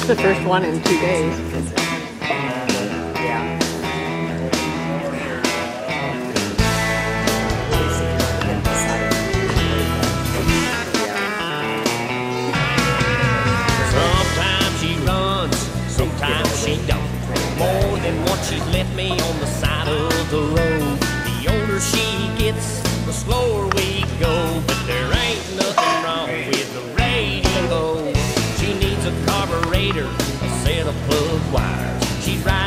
It's the first one in 2 days. Yeah. Sometimes she runs, sometimes she don't. More than once she's left me on the side of the road. The older she gets, the slower we go. But there ain't nothing wrong with the radio. She needs a carburetor, a set of plug wires. She's riding